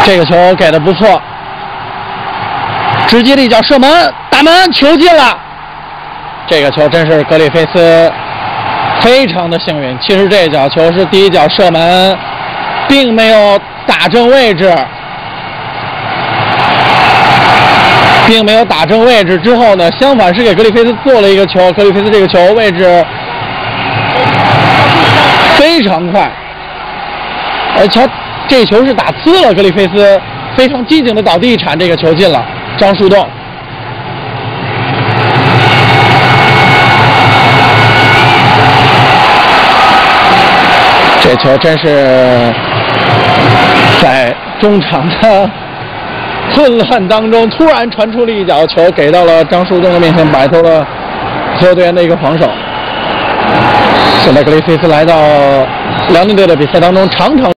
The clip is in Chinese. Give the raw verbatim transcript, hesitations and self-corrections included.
这个球给的不错，直接的一脚射门，打门，球进了。这个球真是格里菲斯非常的幸运。其实这脚球是第一脚射门，并没有打正位置，并没有打正位置之后呢，相反是给格里菲斯做了一个球。格里菲斯这个球位置非常快，而且这球是打呲了，格里菲斯非常机警的倒地铲，这个球进了。张树栋，这球真是在中场的混乱当中，突然传出了一脚球，给到了张树栋的面前，摆脱了球队员的一个防守。现在格里菲斯来到辽宁队的比赛当中，场场